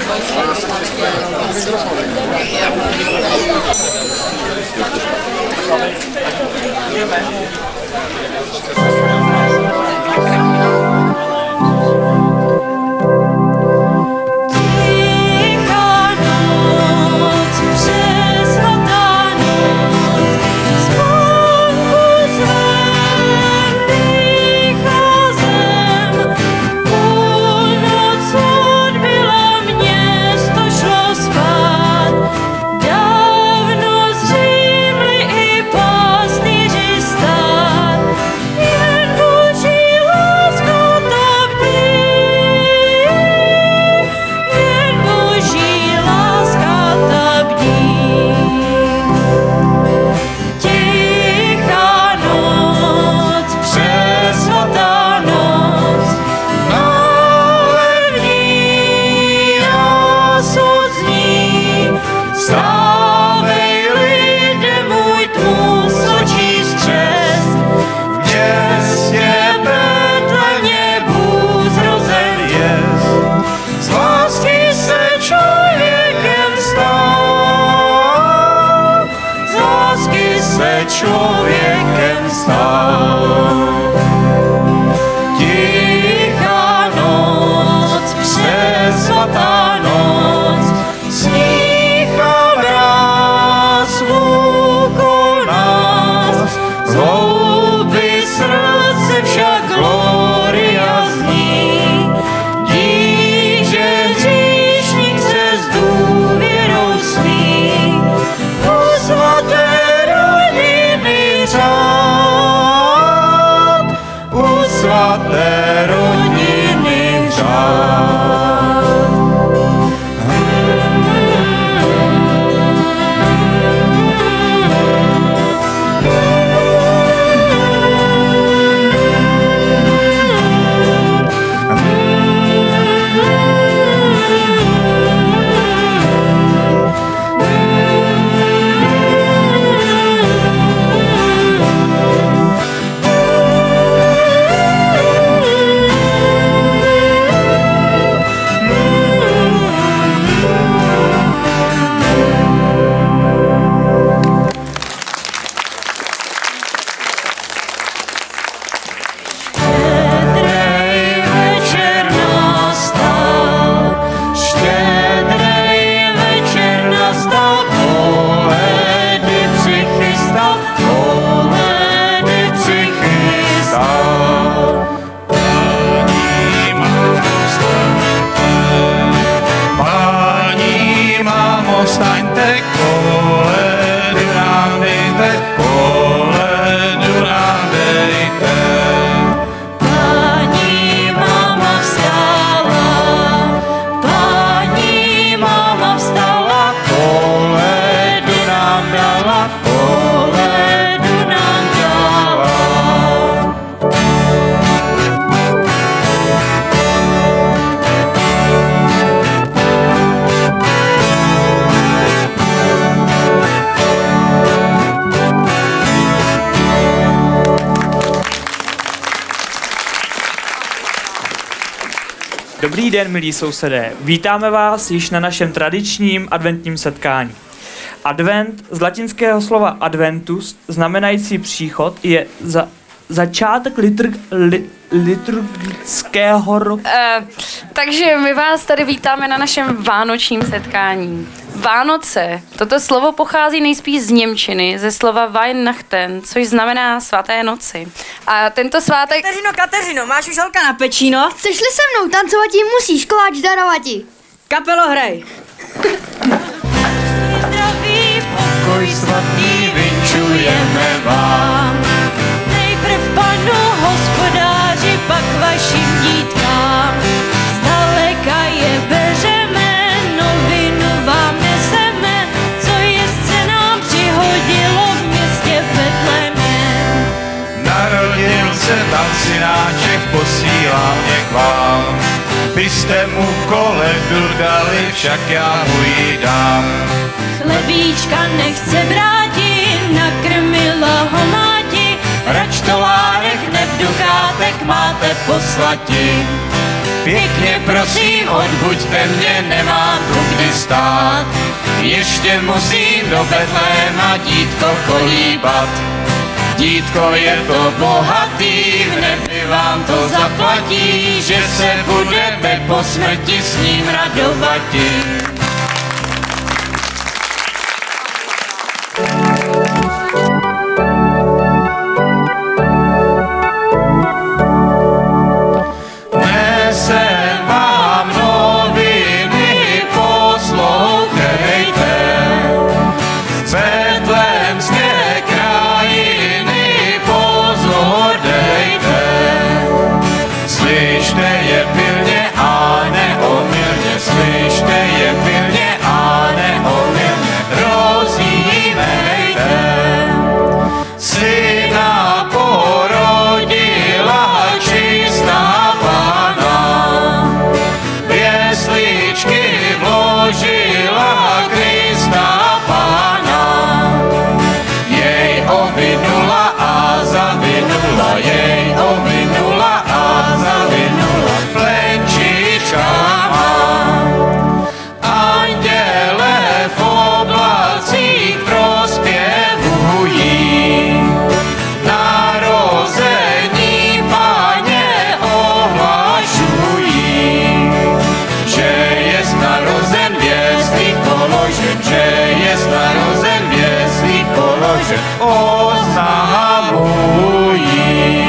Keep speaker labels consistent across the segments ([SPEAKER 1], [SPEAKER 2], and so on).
[SPEAKER 1] Člověkem stál. Tichá noc, přesvatá noc, sníh a mráz okolo nás, z hloubi srdce však gloria zní. Dík, že hříšník se s důvěrou smí pozvat svaté rodiny řád. Staňte, koledu nám dejte, koledu nám dejte. Paní máma vstala, koledu nám dala, koledu nám dala.
[SPEAKER 2] Dobrý den, milí sousedé. Vítáme vás již na našem tradičním adventním setkání. Advent z latinského slova adventus, znamenající příchod, je začátek liturgického roku.
[SPEAKER 3] Takže my vás tady vítáme na našem vánočním setkání. Vánoce. Toto slovo pochází nejspíš z němčiny, ze slova Weihnachten, což znamená svaté noci. A tento svátek...
[SPEAKER 4] Kateřino, máš už holka na pečíno?
[SPEAKER 5] Chceš-li se mnou tancovat jí musíš, koláč darovati.
[SPEAKER 4] Kapelo, hrej.
[SPEAKER 1] Zdraví, pokoj svatý vinčujeme vám. Nejprv Panu hospodáři, pak vašim dítkám. Zdaleka je beřeme, novinu vám neseme, co jest se nám přihodilo v městě Betlémě. Narodil se tam synáček, posílám mě k vám. Byste mu koledu dali, však já mu ji dám. Chlebíčka nechce bráti, nakrmila ho máti, rač tolárek neb dukátek máte poslati.
[SPEAKER 6] Pěkně prosím, odbuďte mě, nemám tu kdy stát. Ještě musím do Betléma dítko kolíbat. Dítko je to bohatý, v nebi vám to zaplatí, že se budete po smrti s ním radovati. Nesem vám noviny, poslouchejte, z betlémské krajiny pozor dejte. Slyšte je pilně a neomylně, slyšte je pilně a neomylně, rozjímejte. Syna porodila čistá Panna, pěsličky vložila Krista Pána. Jej ovinula a zavinula, jej ovinula a zavinula plenčičkama. Anděle v oblacích prospěvují, narození Páně ohlašují, že jest narozen věstník položen, že jest narozen věstník položen, oznamují.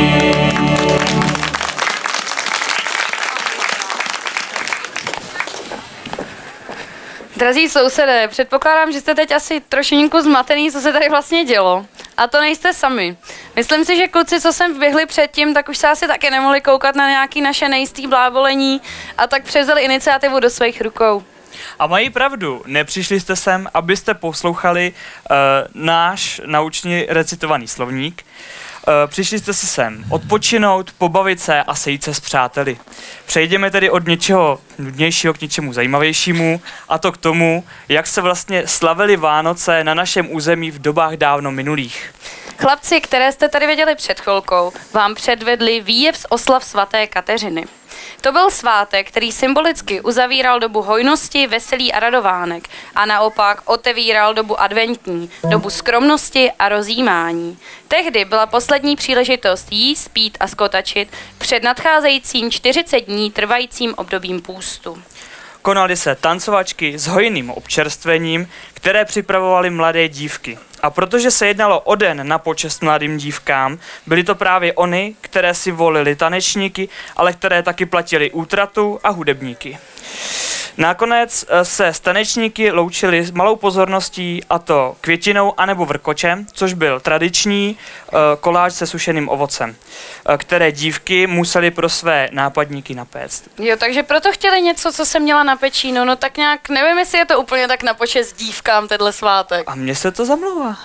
[SPEAKER 3] Drazí sousedé, předpokládám, že jste teď asi trošinku zmatený, co se tady vlastně dělo. A to nejste sami. Myslím si, že kluci, co sem vběhli předtím, tak už se asi taky nemohli koukat na nějaký naše nejistý blábolení a tak převzali iniciativu do svých rukou.
[SPEAKER 2] A mají pravdu, nepřišli jste sem, abyste poslouchali náš naučně recitovaný slovník. Přišli jste si sem odpočinout, pobavit se a sejít se s přáteli. Přejdeme tedy od něčeho nudnějšího k něčemu zajímavějšímu, a to k tomu, jak se vlastně slavily Vánoce na našem území v dobách dávno minulých.
[SPEAKER 3] Chlapci, které jste tady viděli před chvilkou, vám předvedli výjev z oslav svaté Kateřiny. To byl svátek, který symbolicky uzavíral dobu hojnosti, veselí a radovánek a naopak otevíral dobu adventní, dobu skromnosti a rozjímání. Tehdy byla poslední příležitost jíst, pít a skotačit před nadcházejícím 40 dní trvajícím obdobím půstu.
[SPEAKER 2] Konaly se tancovačky s hojným občerstvením, které připravovaly mladé dívky. A protože se jednalo o den na počest mladým dívkám, byly to právě ony, které si volily tanečníky, ale které taky platily útratu a hudebníky. Nakonec se s tanečníky loučili s malou pozorností, a to květinou anebo vrkočem, což byl tradiční koláč se sušeným ovocem, které dívky musely pro své nápadníky napéct.
[SPEAKER 3] Jo, takže proto chtěli něco, co se měla na pečíno, no tak nějak, nevím, jestli je to úplně tak na počest dívkám tenhle svátek.
[SPEAKER 2] A mně se to zamlouvá.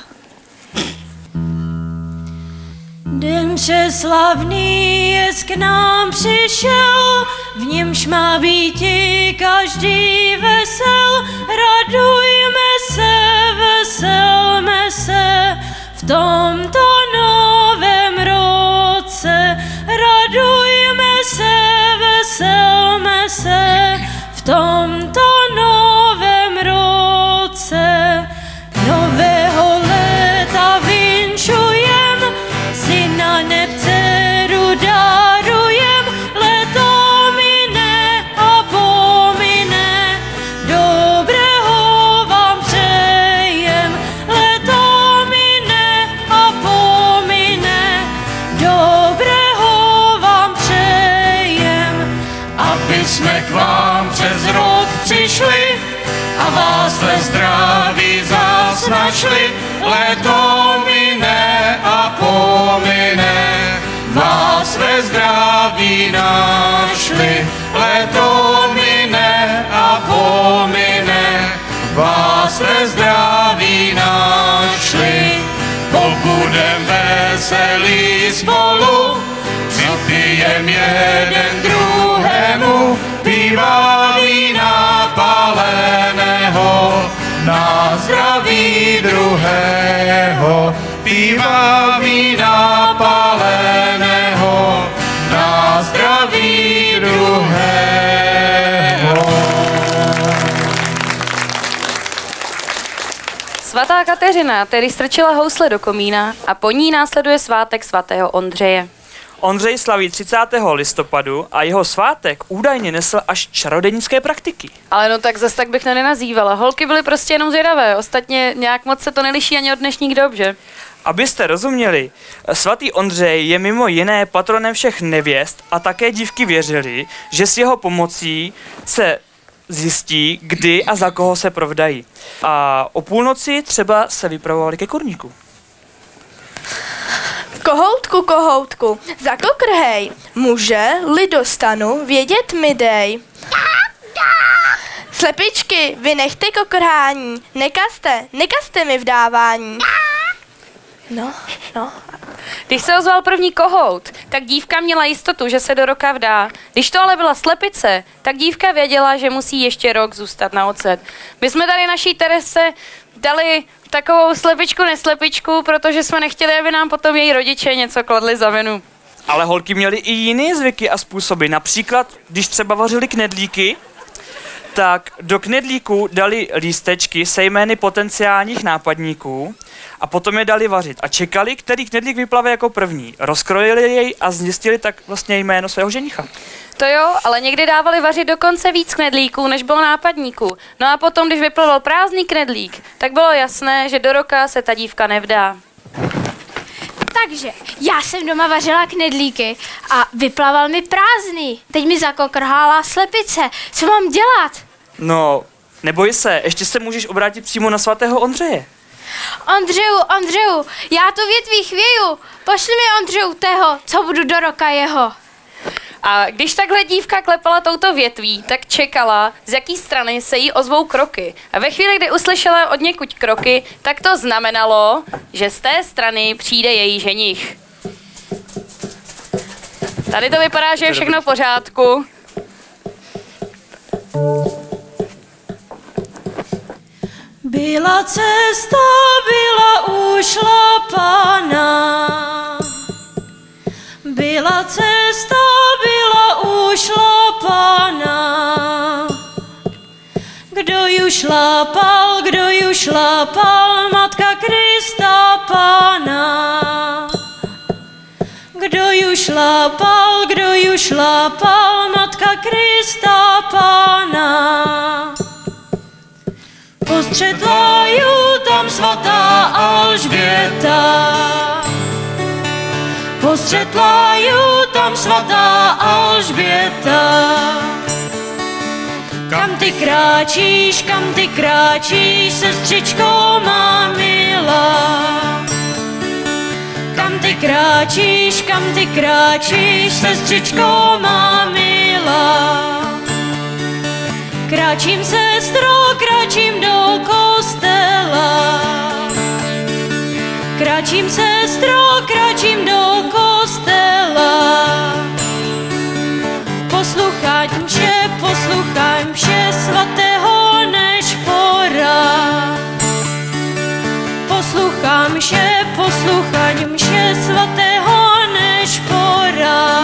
[SPEAKER 1] Den přeslavný jest k nám přišel, v němž má býti každý vesel. Radujme se, veselme se v tomto novém roce. Radujme se, veselme se v tomto novém roce. Nového léta vinčujem, syna neb dceru darujem, leto mine a pomine, dobrého vám přejem. Leto mine a pomine, dobrého vám přejem.
[SPEAKER 6] Aby jsme k vám přes rok přišli a vás ve zdraví zás našli, leto mine a pomine, vás ve zdraví našli. Leto mine a pomine, vás ve zdraví našli. Pobudem veselí spolu, připijem jeden druhému, piva vína paleného, na zdraví druhého. Piva vína paleného, na zdraví druhého.
[SPEAKER 3] svatá Kateřina tedy strčila housle do komína a po ní následuje svátek svatého Ondřeje.
[SPEAKER 2] Ondřej slaví 30. listopadu a jeho svátek údajně nesl až čarodějnické praktiky.
[SPEAKER 3] Ale no tak zas tak bych to nenazývala. Holky byly prostě jenom zvědavé, ostatně nějak moc se to neliší ani od dnešních dob, že?
[SPEAKER 2] Abyste rozuměli, svatý Ondřej je mimo jiné patronem všech nevěst a také dívky věřili, že s jeho pomocí se zjistí, kdy a za koho se provdají. A o půlnoci třeba se vypravovali ke kurníku.
[SPEAKER 7] Kohoutku, kohoutku, zakokrhej, muže-li dostanu, vědět mi dej. Slepičky, vy nechte kokrhání, nekazte mi vdávání. No.
[SPEAKER 3] Když se ozval první kohout, tak dívka měla jistotu, že se do roka vdá. Když to ale byla slepice, tak dívka věděla, že musí ještě rok zůstat na ocet. My jsme tady naší Terese dali takovou slepičku, neslepičku, protože jsme nechtěli, aby nám potom její rodiče něco kladli za vinu.
[SPEAKER 2] Ale holky měly i jiné zvyky a způsoby. Například, když třeba vařili knedlíky, tak do knedlíku dali lístečky se jmény potenciálních nápadníků a potom je dali vařit. A čekali, který knedlík vyplave jako první. Rozkrojili jej a zjistili tak vlastně jméno svého ženicha.
[SPEAKER 3] To jo, ale někdy dávali vařit dokonce víc knedlíků, než bylo nápadníků. No a potom, když vyplaval prázdný knedlík, tak bylo jasné, že do roka se ta dívka nevdá.
[SPEAKER 5] Takže já jsem doma vařila knedlíky a vyplaval mi prázdný. Teď mi zakokrhala slepice. Co mám dělat?
[SPEAKER 2] No, neboj se, ještě se můžeš obrátit přímo na svatého Ondřeje.
[SPEAKER 5] Ondřeju, já to větví chvěju. Pošli mi Ondřeju tého, co budu do roka jeho.
[SPEAKER 3] A když takhle dívka klepala touto větví, tak čekala, z jaký strany se jí ozvou kroky. A ve chvíli, kdy uslyšela od někud kroky, tak to znamenalo, že z té strany přijde její ženich. Tady to vypadá, že je všechno v pořádku.
[SPEAKER 1] Byla cesta, byla ušlapaná. Byla cesta, byla ušlapaná. Kdo ju šlapal, Matka Krista Pána. Kdo ju šlapal, Matka Krista Pána. Postřetla ju tam svatá Alžběta. Postřetla ju tam svatá Alžběta. Kam ty kráčíš, sestřičko má milá. Kam ty kráčíš, sestřičko má milá. Kráčím, sestro, kráčím do kostela. Kráčím, sestro, kráčím do kostela. Poslouchaj mše svatého Nešpora. Poslouchaj mše svatého Nešpora.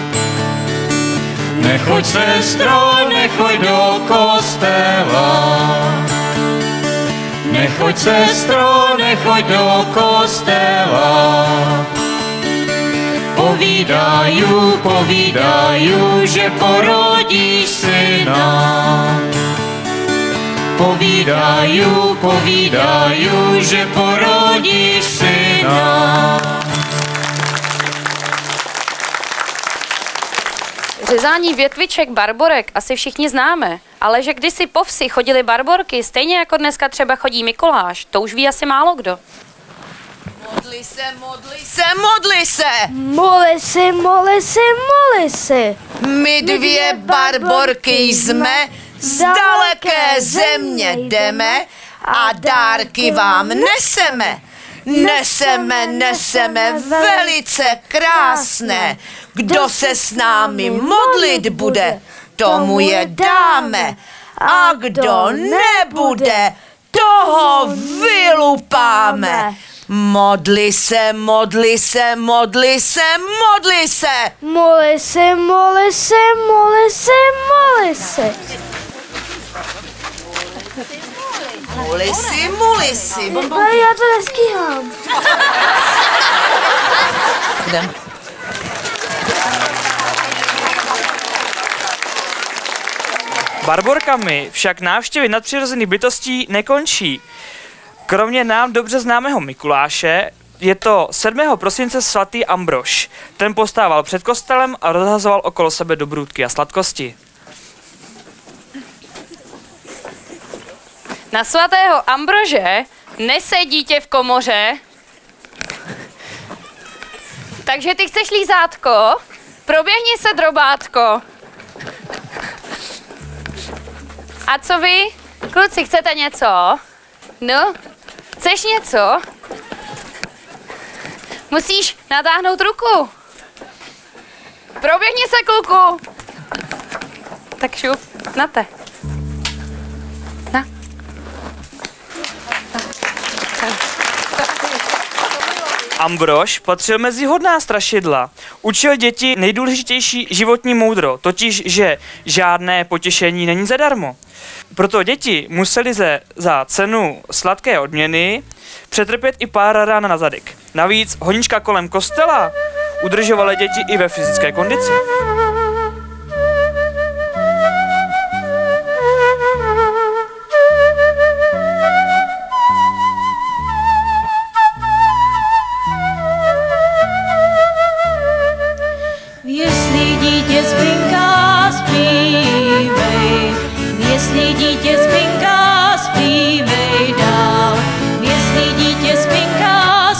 [SPEAKER 6] Nechoď, sestro, nechoď do kostela. Nechoď, sestro, nechoď do kostela. Povídaju, že porodíš syna. Povídaju, že porodíš syna.
[SPEAKER 3] Řezání větviček barborek asi všichni známe, ale že kdysi po vsi chodily barborky, stejně jako dneska třeba chodí Mikuláš, to už ví asi málo kdo.
[SPEAKER 7] Modli se, modli se, modli se!
[SPEAKER 5] Moli si.
[SPEAKER 7] My dvě barborky jsme, z daleké země jdeme a dárky vám neseme. Neseme velice krásné. Kdo se s námi modlit bude, tomu je dáme. A kdo nebude, toho vylupáme. Modli se, modli se, modli se, modli se.
[SPEAKER 5] Moli si.
[SPEAKER 7] Muli si, muli si. si, bonbonky.
[SPEAKER 5] Ale já to nestíhám.
[SPEAKER 7] Jdem.
[SPEAKER 2] Barborkami však návštěvy nadpřirozených bytostí nekončí. Kromě nám dobře známého Mikuláše je to 7. prosince svatý Ambrož. Ten postával před kostelem a rozhazoval okolo sebe dobrůdky a sladkosti.
[SPEAKER 3] Na svatého Ambrože nese dítě v komoře. Takže ty chceš lízátko? Proběhni se, drobátko. A co vy? Kluci, chcete něco? No? Chceš něco? Musíš natáhnout ruku. Proběhni se, kluku. Tak šup, na te. Na.
[SPEAKER 2] Ambrož patřil mezi hodná strašidla. Učil děti nejdůležitější životní moudro, totiž, že žádné potěšení není zadarmo. Proto děti museli za cenu sladké odměny přetrpět i pár rán na zadek. Navíc honička kolem kostela udržovala děti i ve fyzické kondici.
[SPEAKER 1] Jestli dítě spinká, zpívej, jestli dítě spinká, zpívej dál, jestli dítě spinká,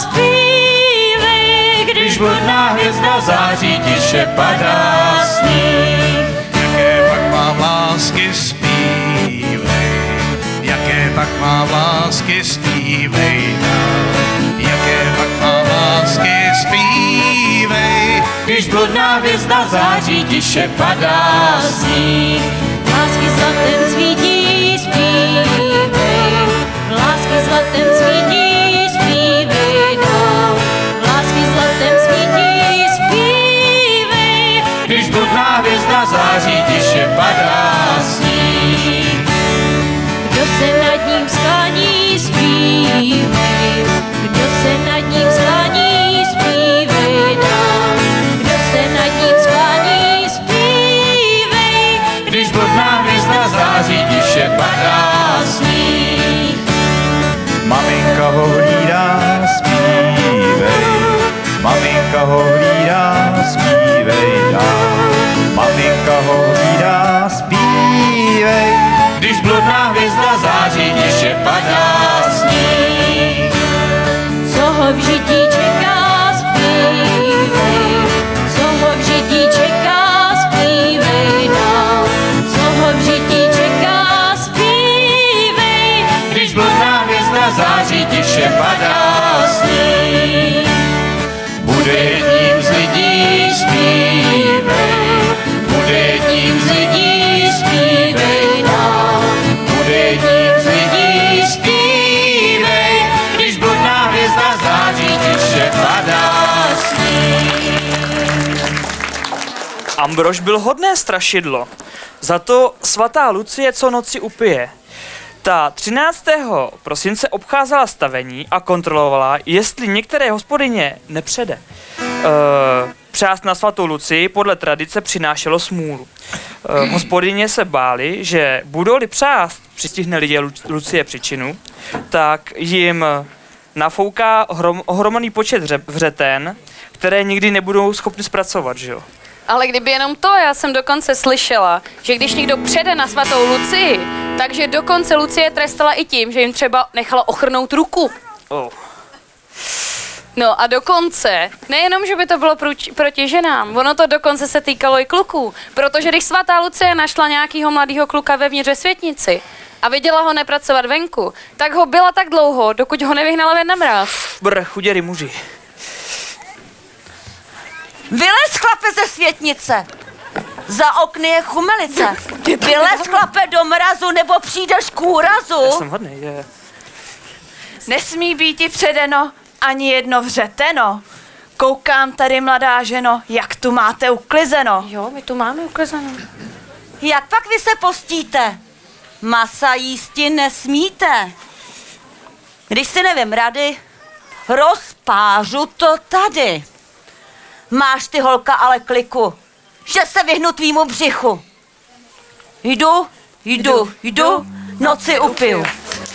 [SPEAKER 1] zpívej,
[SPEAKER 6] Když bludná hvězda září, tiše padá sníh. Jaké pak mám lásky, zpívej, jaké pak mám lásky, zpívej dál, jaké pak mám lásky, zpívej. Když bludná hvězda září, tiše padá sníh.
[SPEAKER 1] lásky zlatem svítí, zpívej, lásky zlatem svítí, zpívej dál, lásky zlatem svítí, zpívej.
[SPEAKER 6] Když bludná hvězda září, tiše padá sníh.
[SPEAKER 1] Kdo se nad ním sklání, zpívej, kdo se nad ním sklání, zpívej dál, kdo se nad ním sklání, zpívej.
[SPEAKER 6] Když bludná hvězda září, tiše padá sníh. Maminka ho hlídá, zpívej, maminka ho hlídá, zpívej dál. Maminka ho hlídá, zpívej. Když bludná hvězda září, tiše padá sníh.
[SPEAKER 1] Co ho v žití čeká, zpívej, co ho v žití čeká, zpívej dál, co ho v žití čeká, zpívej.
[SPEAKER 6] Když bludná hvězda září, tiše padá sníh. Bude jedním z lidí, zpívej, bude jedním z lidí, zpívej dál, bude jedním z lidí, zpívej. Když bludná hvězda září, tiše padá sníh.
[SPEAKER 2] Ambrož byl hodné strašidlo. Za to svatá Lucie co noci upije. Ta 13. prosince obcházela stavení a kontrolovala, jestli některé hospodyně nepřede. Přást na svatou Lucii podle tradice přinášelo smůlu. Hospodyně se báli, že budou-li přást přistihne lidé Lucie příčinu, tak jim nafouká ohromený počet vřeten, které nikdy nebudou schopni zpracovat, že jo?
[SPEAKER 3] Ale kdyby jenom to, já jsem dokonce slyšela, že když někdo přede na svatou Lucii, takže dokonce Lucie trestala i tím, že jim třeba nechala ochrnout ruku.
[SPEAKER 2] Oh.
[SPEAKER 3] No a dokonce, nejenom, že by to bylo proti ženám, ono to dokonce se týkalo i kluků, protože když svatá Lucie našla nějakýho mladýho kluka vevnitř ve světnici a viděla ho nepracovat venku, tak ho byla tak dlouho, dokud ho nevyhnala ven na mráz.
[SPEAKER 2] Chuděry muži.
[SPEAKER 4] Vylez, chlape, ze světnice! Za okny je chumelice. Vylez, chlape, do mrazu, nebo přijdeš k úrazu.
[SPEAKER 2] Já jsem hodný, je.
[SPEAKER 7] Nesmí být ti předeno ani jedno vřeteno. Koukám tady, mladá ženo, jak tu máte uklizeno.
[SPEAKER 3] Jo, my tu máme uklizeno.
[SPEAKER 4] Jak pak vy se postíte? Masa jísti nesmíte. Když si nevím rady, rozpářu to tady. Máš ty, holka, ale kliku, že se vyhnu tvýmu břichu. Jdu, noci upiju.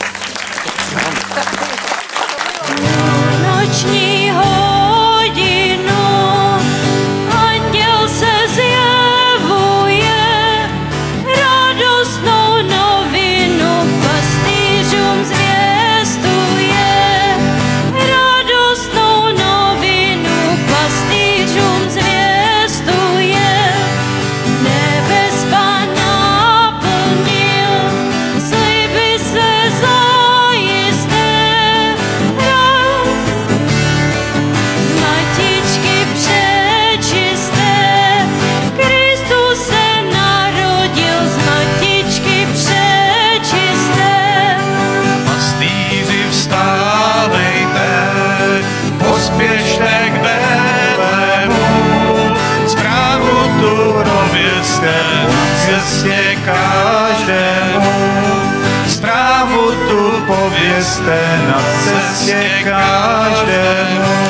[SPEAKER 1] Noční hodinu anděl se zjevuje, radostnou novinu pastýřům zvěstuje. Radostnou novinu pastýřům zvěstuje. Nebes Pán naplnil, sliby se zajisté. Matičky přečisté, Kristus se narodil z matičky přečisté.
[SPEAKER 6] Pastýři, vstávejte, pospěšte k Betlému, zprávu tu provězte na cestě každému. Zprávu tu povězte na cestě každému.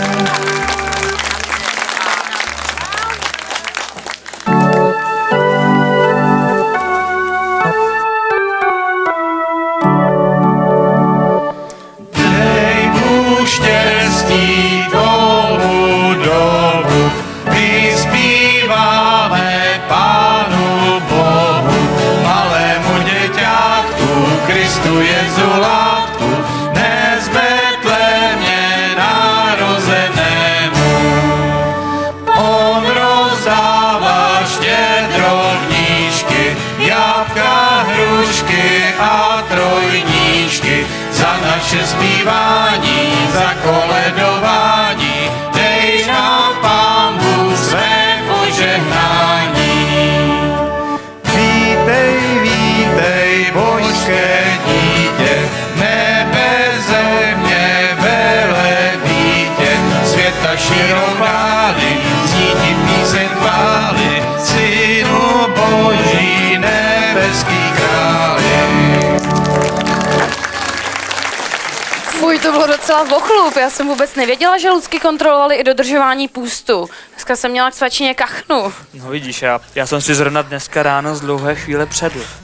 [SPEAKER 6] Dej mu štěstí tomu dobu, my zpíváme Pánu Bohu, malému děťátku, Kristu Jezulátku, dnes v Betlémě narozenému. On rozdává štědrovníčky, jablka, hrušky a trojníčky, za naše zpívání, za koledování, dej nám Pán Bůh své požehnání. Vítej, vítej, božské dítě, nebe, země, velebítě, světa širokály, zní ti píseň chvály, Synu Boží, nebeský králi.
[SPEAKER 3] Fuj, to bylo docela vochlup. Já jsem vůbec nevěděla, že Lucky kontrolovali i dodržování půstu. Dneska jsem měla k svačině kachnu.
[SPEAKER 2] No vidíš, já jsem si zrovna dneska ráno z dlouhé chvíle předl.